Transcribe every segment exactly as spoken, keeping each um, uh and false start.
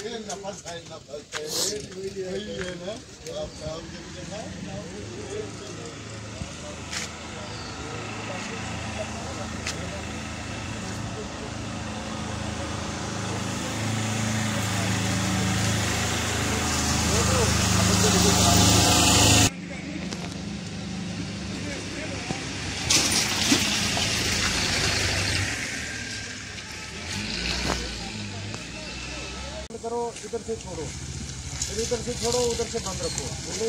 करो, इधर से छोड़ो, इधर से छोड़ो, उधर से बंद रखो।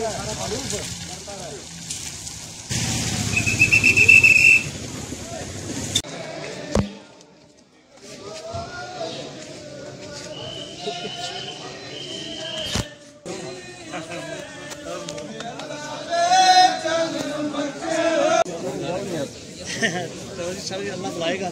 तो अल्लाह बुलाएगा।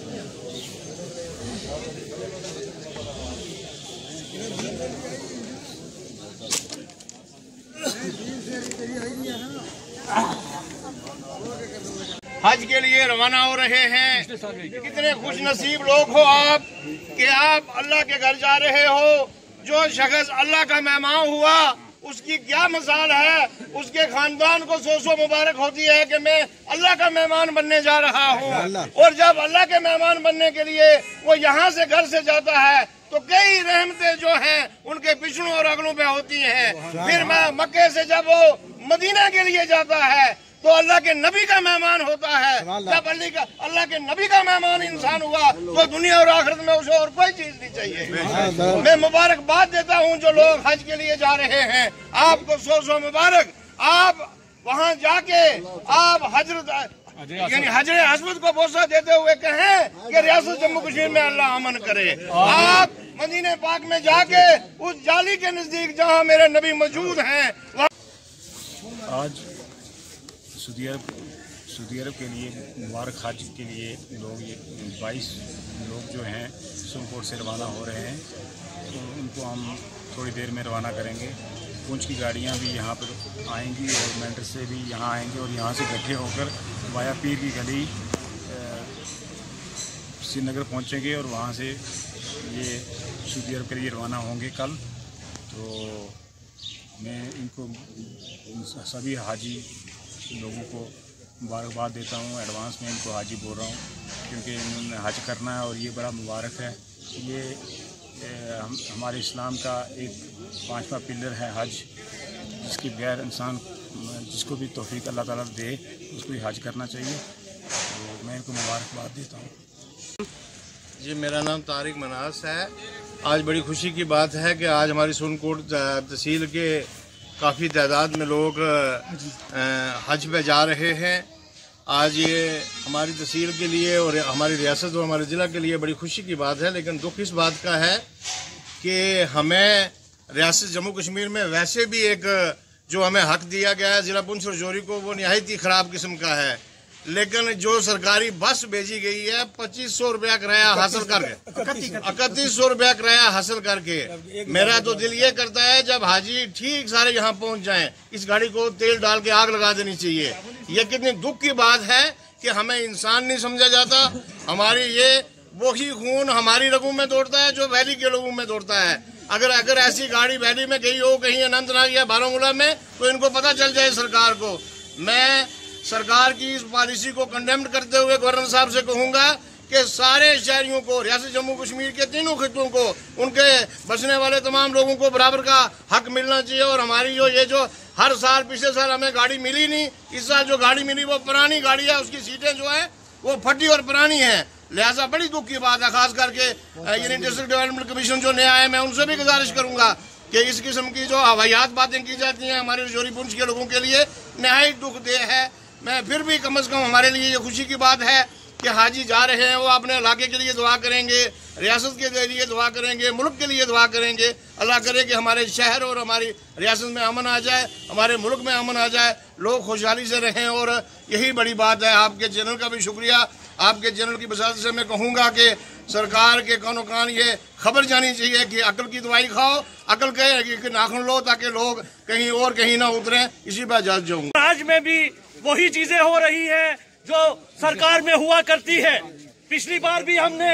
हज के लिए रवाना हो रहे हैं। कितने खुश नसीब लोग हो आप कि आप अल्लाह के घर जा रहे हो। जो शख्स अल्लाह का मेहमान हुआ उसकी क्या मिसाल है। उसके खानदान को सौ सौ मुबारक होती है कि मैं अल्लाह का मेहमान बनने जा रहा हूँ। और जब अल्लाह के मेहमान बनने के लिए वो यहाँ से घर से जाता है तो कई रहमतें जो हैं उनके पिछड़ों और अगलों पे होती हैं। फिर मैं मक्के से जब वो मदीना के लिए जाता है तो अल्लाह के नबी का मेहमान होता है। जब अल्लाह का अल्लाह के नबी का मेहमान इंसान हुआ तो दुनिया और आखिरत में उसे और कोई चीज नहीं चाहिए। मैं मुबारकबाद देता हूँ जो लोग हज के लिए जा रहे हैं। आपको सौ सौ मुबारक। आप वहाँ जाके आप हजरत यानी हजरे अस्वद को बोसा देते हुए कहें कि रियासत जम्मू कश्मीर में अल्लाह अमन करे। आप मदीने पाक में जाके उस जाली के नजदीक जहाँ मेरे नबी मौजूद हैं आज सऊदी अरब सऊदी अरब के लिए मुबारक हज के लिए लोग ये बाईस लोग जो हैं सुनकोट से रवाना हो रहे हैं। तो उनको हम थोड़ी देर में रवाना करेंगे। पूंछ की गाड़ियां भी यहाँ पर आएंगी और मेंढर से भी यहाँ आएंगे और यहाँ से इकट्ठे होकर वाया पीर की गली श्रीनगर पहुँचेंगे और वहाँ से ये सऊदी अरब के लिए रवाना होंगे कल। तो मैं इनको सभी हाजी लोगों को मुबारकबाद देता हूँ। एडवांस में इनको हाजी बोल रहा हूँ क्योंकि इन्होंने हज करना है और ये बड़ा मुबारक है। ये हम हमारे इस्लाम का एक पांचवा पिलर है हज, जिसके बगैर इंसान जिसको भी तौफीक अल्लाह ताला दे उसको ही हज करना चाहिए। तो मैं इनको मुबारकबाद देता हूँ। जी मेरा नाम तारिक मनास है। आज बड़ी खुशी की बात है कि आज हमारी सुनकोट तहसील के काफ़ी तादाद में लोग हज पे जा रहे हैं। आज ये हमारी तहसील के लिए और हमारी रियासत और हमारे ज़िला के लिए बड़ी खुशी की बात है। लेकिन दुख इस बात का है कि हमें रियासत जम्मू कश्मीर में वैसे भी एक जो हमें हक दिया गया है ज़िला पुंछ और जोरी को, वो नहायत ही ख़राब किस्म का है। लेकिन जो सरकारी बस भेजी गई है पच्चीस सौ रुपया किराया हासिल करके इकतीस सौ रुपया किराया हासिल करके मेरा तो दिल ये करता है जब हाजी ठीक सारे यहाँ पहुँच जाएं इस गाड़ी को तेल डाल के आग लगा देनी चाहिए। ये कितनी दुख की बात है कि हमें इंसान नहीं समझा जाता। हमारी ये वही खून हमारी रगों में दौड़ता है जो वैली के लोगों में दौड़ता है। अगर अगर ऐसी गाड़ी वैली में गई हो कहीं अनंतनाग या बारामूला में तो इनको पता चल जाए सरकार को। मैं सरकार की इस पॉलिसी को कंडेम करते हुए गवर्नर साहब से कहूंगा कि सारे शहरियों को रियासत जम्मू कश्मीर के तीनों खित्तों को उनके बसने वाले तमाम लोगों को बराबर का हक मिलना चाहिए। और हमारी जो ये जो हर साल पिछले साल हमें गाड़ी मिली नहीं, इस साल जो गाड़ी मिली वो पुरानी गाड़ी है, उसकी सीटें जो है वो फटी और पुरानी है। लिहाजा बड़ी दुख की बात है। खास करके यूनियन डिस्ट्रिक्ट डेवलपमेंट कमीशन जो नया है मैं उनसे भी गुजारिश करूंगा कि इस किस्म की जो हवायात बातें की जाती हैं हमारे रजौरी पुंछ के लोगों के लिए नहायत दुखदेह है। मैं फिर भी कम से कम हमारे लिए ये खुशी की बात है कि हाजी जा रहे हैं, वो अपने इलाके के लिए दुआ करेंगे, रियासत के लिए दुआ करेंगे, मुल्क के लिए दुआ करेंगे। अल्लाह करे कि हमारे शहर और हमारी रियासत में अमन आ जाए, हमारे मुल्क में अमन आ जाए, लोग खुशहाली से रहें। और यही बड़ी बात है। आपके चैनल का भी शुक्रिया। आपके चैनल की वजाहत से मैं कहूँगा कि सरकार के कानो कान ये खबर जानी चाहिए कि अकल की दवाई खाओ, अकल कहे कि नाखून लो ताकि लोग कहीं और कहीं ना उतरें। इसी पर इजाजत जाऊँगा। आज में भी वही चीजें हो रही है जो सरकार में हुआ करती है। पिछली बार भी हमने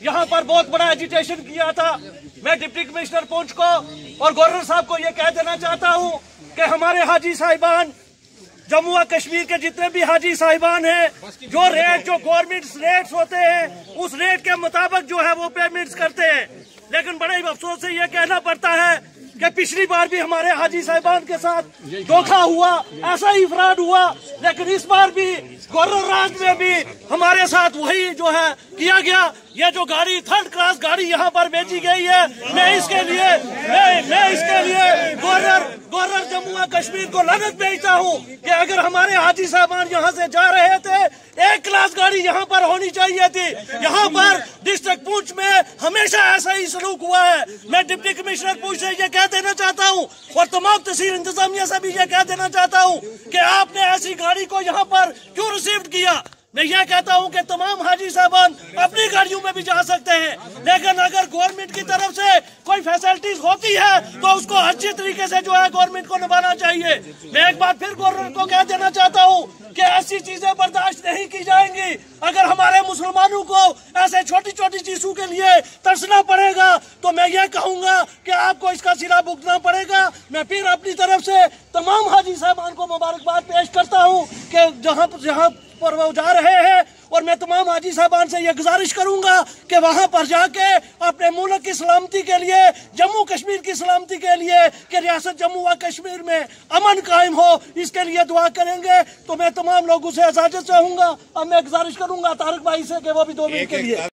यहाँ पर बहुत बड़ा एजिटेशन किया था। मैं डिप्टी कमिश्नर पुंछ को और गवर्नर साहब को ये कह देना चाहता हूँ कि हमारे हाजी साहिबान, जम्मू और कश्मीर के जितने भी हाजी साहिबान हैं, जो रेट जो गवर्नमेंट रेट्स होते हैं उस रेट के मुताबिक जो है वो पेमेंट्स करते हैं। लेकिन बड़े अफसोस से ये कहना पड़ता है कि पिछली बार भी हमारे हाजी साहिबान के साथ धोखा हुआ, ऐसा ही फ्रॉड हुआ, लेकिन इस बार भी गवर्नर राज में भी हमारे साथ वही जो है किया गया। ये जो गाड़ी थर्ड क्लास गाड़ी यहाँ पर बेची गई है, मैं इसके लिए मैं, मैं इसके लिए गवर्नर गवर्नर जम्मू और कश्मीर को लानत भेजता हूँ कि अगर हमारे हाजी साहबान यहाँ से जा रहे थे, एक क्लास गाड़ी यहाँ पर होनी चाहिए थी। यहाँ पर डिस्ट्रिक्ट पुंछ में हमेशा ऐसा ही सलूक हुआ है। मैं डिप्टी कमिश्नर पुंछ से ये कह देना चाहता हूँ और तमाम तहसील इंतजामिया से भी ये कह देना चाहता हूँ कि आपने ऐसी गाड़ी को यहाँ पर क्यों रिसीव किया। मैं ये कहता हूँ कि तमाम हाजी साहबान अपनी गाड़ियों में भी जा सकते हैं, लेकिन अगर गवर्नमेंट की तरफ से कोई फैसिलिटीज होती है तो उसको अच्छी तरीके से जो है गवर्नमेंट को निभाना चाहिए। मैं एक बार फिर गवर्नर को कह देना चाहता हूँ कि ऐसी चीजें बर्दाश्त नहीं की जाएंगी। अगर हमारे मुसलमानों को ऐसे छोटी छोटी चीजों के लिए तरसना पड़ेगा तो मैं ये कहूँगा कि आपको इसका सिला भुगतना पड़ेगा। मैं फिर अपनी तरफ से तमाम हाजी साहबान को मुबारकबाद पेश करता हूँ कि जहाँ जहाँ पर वो जा रहे हैं, और मैं तमाम हाजी साहबान से ये गुजारिश करूंगा कि वहां पर जाके अपने मुल्क की सलामती के लिए, जम्मू कश्मीर की सलामती के लिए, कि रियासत जम्मू और कश्मीर में अमन कायम हो, इसके लिए दुआ करेंगे। तो मैं तमाम लोगों से इजाजत चाहूंगा। अब मैं गुजारिश करूंगा तारिक भाई से कि वो भी दो मिनट के लिए